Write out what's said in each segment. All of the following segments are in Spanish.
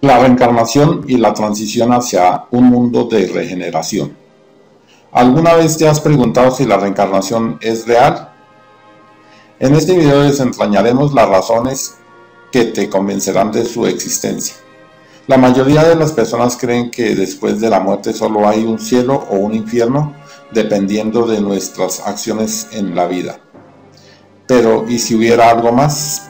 La reencarnación y la transición hacia un mundo de regeneración. ¿Alguna vez te has preguntado si la reencarnación es real? En este video desentrañaremos las razones que te convencerán de su existencia. La mayoría de las personas creen que después de la muerte solo hay un cielo o un infierno, dependiendo de nuestras acciones en la vida. Pero, ¿y si hubiera algo más?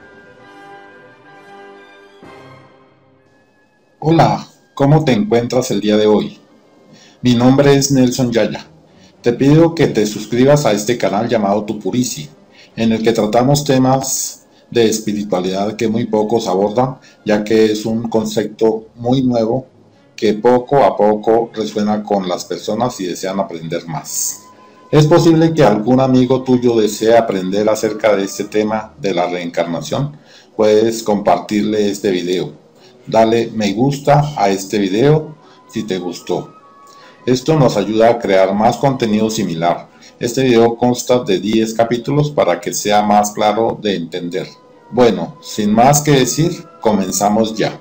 Hola, ¿cómo te encuentras el día de hoy? Mi nombre es Nelson Yaya. Te pido que te suscribas a este canal llamado Tupurici, en el que tratamos temas de espiritualidad que muy pocos abordan, ya que es un concepto muy nuevo que poco a poco resuena con las personas y desean aprender más. Es posible que algún amigo tuyo desee aprender acerca de este tema de la reencarnación. Puedes compartirle este video. Dale me gusta a este video si te gustó. Esto nos ayuda a crear más contenido similar. Este video consta de 10 capítulos para que sea más claro de entender. Bueno, sin más que decir, comenzamos ya.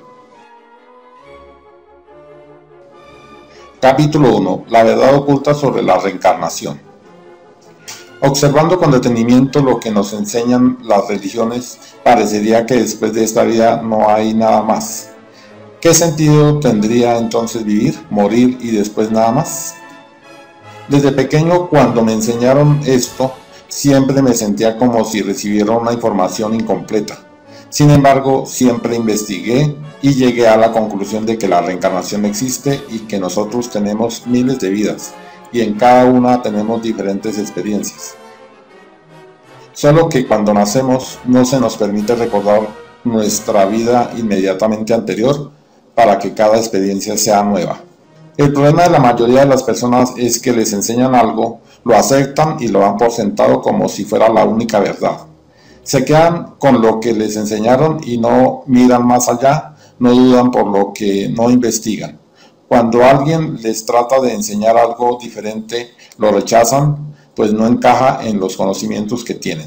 Capítulo 1. La verdad oculta sobre la reencarnación. Observando con detenimiento lo que nos enseñan las religiones, parecería que después de esta vida no hay nada más. ¿Qué sentido tendría entonces vivir, morir y después nada más? Desde pequeño, cuando me enseñaron esto, siempre me sentía como si recibiera una información incompleta. Sin embargo, siempre investigué y llegué a la conclusión de que la reencarnación existe y que nosotros tenemos miles de vidas y en cada una tenemos diferentes experiencias. Solo que cuando nacemos no se nos permite recordar nuestra vida inmediatamente anterior, para que cada experiencia sea nueva. El problema de la mayoría de las personas es que les enseñan algo, lo aceptan y lo dan por sentado como si fuera la única verdad. Se quedan con lo que les enseñaron y no miran más allá, no dudan, por lo que no investigan. Cuando alguien les trata de enseñar algo diferente, lo rechazan, pues no encaja en los conocimientos que tienen.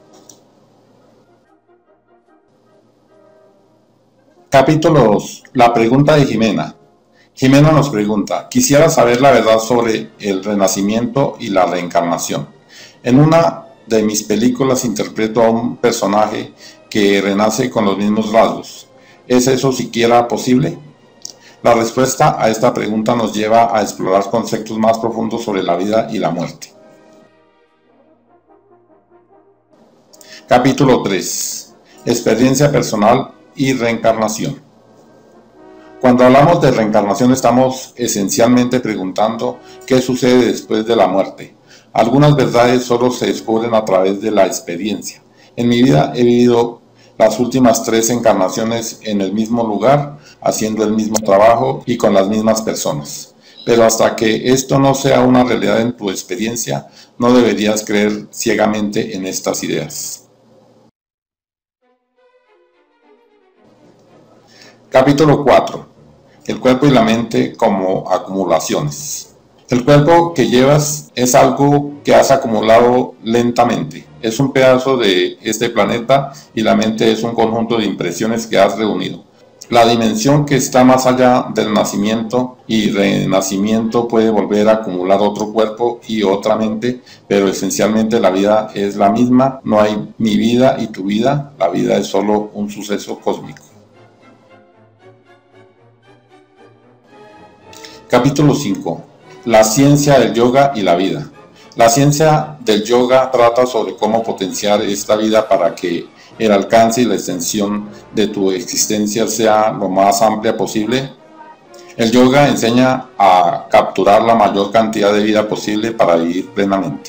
Capítulo 2. La pregunta de Jimena. Jimena nos pregunta: quisiera saber la verdad sobre el renacimiento y la reencarnación. En una de mis películas interpreto a un personaje que renace con los mismos rasgos. ¿Es eso siquiera posible? La respuesta a esta pregunta nos lleva a explorar conceptos más profundos sobre la vida y la muerte. Capítulo 3. Experiencia personal y reencarnación. Cuando hablamos de reencarnación estamos esencialmente preguntando qué sucede después de la muerte. Algunas verdades solo se descubren a través de la experiencia. En mi vida he vivido las últimas 3 encarnaciones en el mismo lugar, haciendo el mismo trabajo y con las mismas personas. Pero hasta que esto no sea una realidad en tu experiencia, no deberías creer ciegamente en estas ideas. Capítulo 4. El cuerpo y la mente como acumulaciones. El cuerpo que llevas es algo que has acumulado lentamente. Es un pedazo de este planeta y la mente es un conjunto de impresiones que has reunido. La dimensión que está más allá del nacimiento y renacimiento puede volver a acumular otro cuerpo y otra mente, pero esencialmente la vida es la misma. No hay mi vida y tu vida, la vida es solo un suceso cósmico. Capítulo 5. La ciencia del yoga y la vida. La ciencia del yoga trata sobre cómo potenciar esta vida para que el alcance y la extensión de tu existencia sea lo más amplia posible. El yoga enseña a capturar la mayor cantidad de vida posible para vivir plenamente.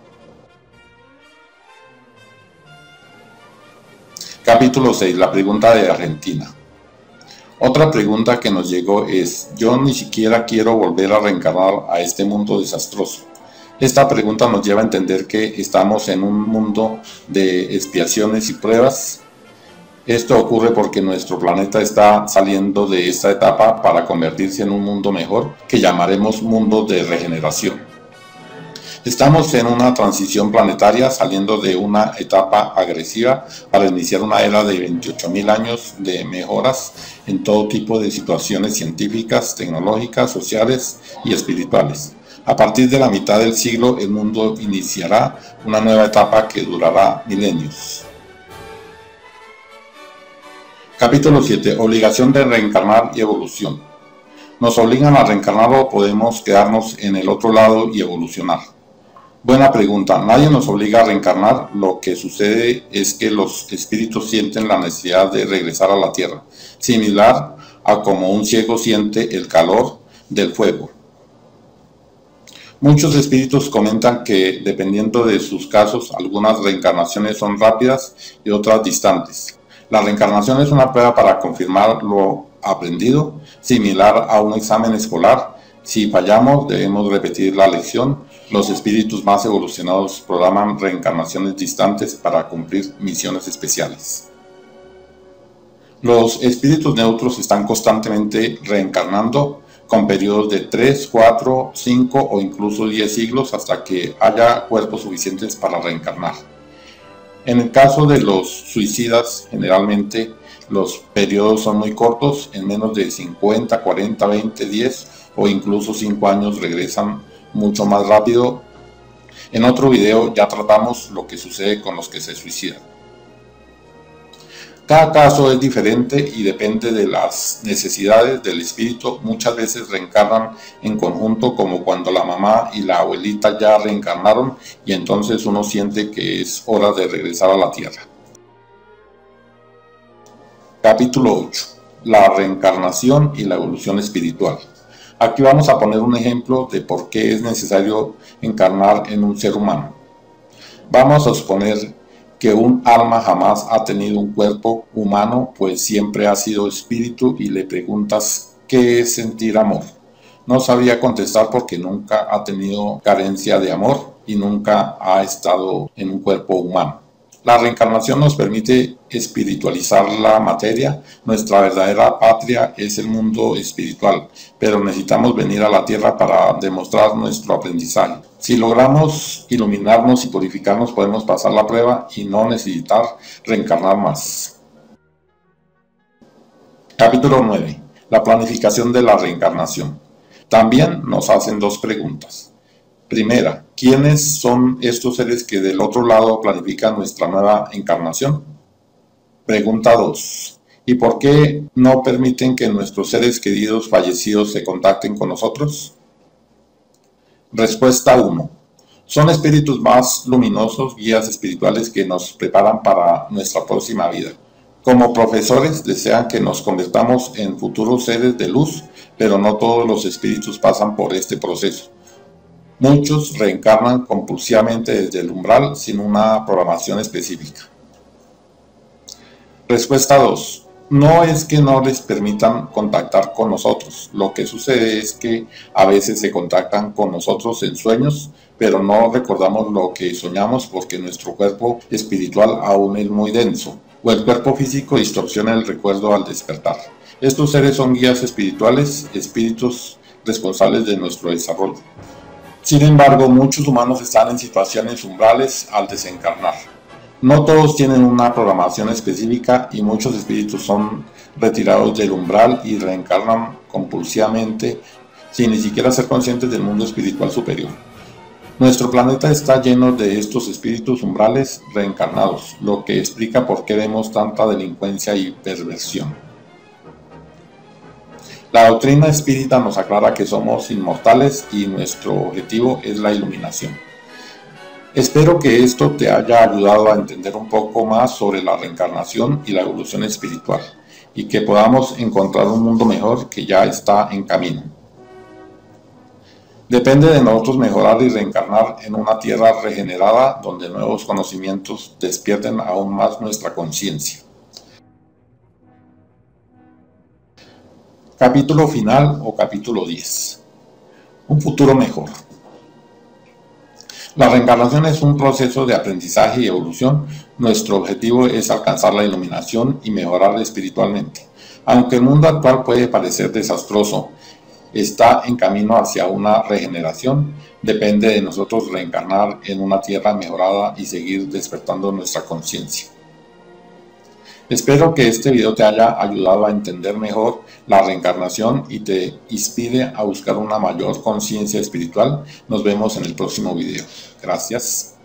Capítulo 6. La pregunta de Argentina. Otra pregunta que nos llegó es: yo ni siquiera quiero volver a reencarnar a este mundo desastroso. Esta pregunta nos lleva a entender que estamos en un mundo de expiaciones y pruebas. Esto ocurre porque nuestro planeta está saliendo de esta etapa para convertirse en un mundo mejor, que llamaremos mundo de regeneración. Estamos en una transición planetaria saliendo de una etapa agresiva para iniciar una era de 28.000 años de mejoras en todo tipo de situaciones científicas, tecnológicas, sociales y espirituales. A partir de la mitad del siglo, el mundo iniciará una nueva etapa que durará milenios. Capítulo 7. Obligación de reencarnar y evolución. ¿Nos obligan a reencarnar o podemos quedarnos en el otro lado y evolucionar? Buena pregunta. Nadie nos obliga a reencarnar. Lo que sucede es que los espíritus sienten la necesidad de regresar a la tierra, similar a como un ciego siente el calor del fuego. Muchos espíritus comentan que, dependiendo de sus casos, algunas reencarnaciones son rápidas y otras distantes. La reencarnación es una prueba para confirmar lo aprendido, similar a un examen escolar. Si fallamos, debemos repetir la lección. Los espíritus más evolucionados programan reencarnaciones distantes para cumplir misiones especiales. Los espíritus neutros están constantemente reencarnando con periodos de 3, 4, 5 o incluso 10 siglos hasta que haya cuerpos suficientes para reencarnar. En el caso de los suicidas, generalmente los periodos son muy cortos, en menos de 50, 40, 20, 10 o incluso 5 años regresan mucho más rápido. En otro video ya tratamos lo que sucede con los que se suicidan. Cada caso es diferente y depende de las necesidades del espíritu. Muchas veces reencarnan en conjunto, como cuando la mamá y la abuelita ya reencarnaron y entonces uno siente que es hora de regresar a la tierra. Capítulo 8. La reencarnación y la evolución espiritual. Aquí vamos a poner un ejemplo de por qué es necesario encarnar en un ser humano. Vamos a suponer que un alma jamás ha tenido un cuerpo humano, pues siempre ha sido espíritu, y le preguntas ¿qué es sentir amor? No sabría contestar porque nunca ha tenido carencia de amor y nunca ha estado en un cuerpo humano. La reencarnación nos permite espiritualizar la materia. Nuestra verdadera patria es el mundo espiritual, pero necesitamos venir a la tierra para demostrar nuestro aprendizaje. Si logramos iluminarnos y purificarnos, podemos pasar la prueba y no necesitar reencarnar más. Capítulo 9. La planificación de la reencarnación. También nos hacen dos preguntas. Primera, ¿quiénes son estos seres que del otro lado planifican nuestra nueva encarnación? Pregunta 2. ¿Y por qué no permiten que nuestros seres queridos fallecidos se contacten con nosotros? Respuesta 1. Son espíritus más luminosos, guías espirituales que nos preparan para nuestra próxima vida. Como profesores desean que nos convirtamos en futuros seres de luz, pero no todos los espíritus pasan por este proceso. Muchos reencarnan compulsivamente desde el umbral sin una programación específica. Respuesta 2. No es que no les permitan contactar con nosotros. Lo que sucede es que a veces se contactan con nosotros en sueños, pero no recordamos lo que soñamos porque nuestro cuerpo espiritual aún es muy denso, o el cuerpo físico distorsiona el recuerdo al despertar. Estos seres son guías espirituales, espíritus responsables de nuestro desarrollo. Sin embargo, muchos humanos están en situaciones umbrales al desencarnar. No todos tienen una programación específica y muchos espíritus son retirados del umbral y reencarnan compulsivamente sin ni siquiera ser conscientes del mundo espiritual superior. Nuestro planeta está lleno de estos espíritus umbrales reencarnados, lo que explica por qué vemos tanta delincuencia y perversión. La doctrina espírita nos aclara que somos inmortales y nuestro objetivo es la iluminación. Espero que esto te haya ayudado a entender un poco más sobre la reencarnación y la evolución espiritual, y que podamos encontrar un mundo mejor que ya está en camino. Depende de nosotros mejorar y reencarnar en una tierra regenerada donde nuevos conocimientos despierten aún más nuestra conciencia. Capítulo final o capítulo 10. Un futuro mejor. La reencarnación es un proceso de aprendizaje y evolución. Nuestro objetivo es alcanzar la iluminación y mejorar espiritualmente. Aunque el mundo actual puede parecer desastroso está en camino hacia una regeneración. Depende de nosotros reencarnar en una tierra mejorada y seguir despertando nuestra conciencia. Espero que este video te haya ayudado a entender mejor la reencarnación y te inspire a buscar una mayor conciencia espiritual. Nos vemos en el próximo video. Gracias.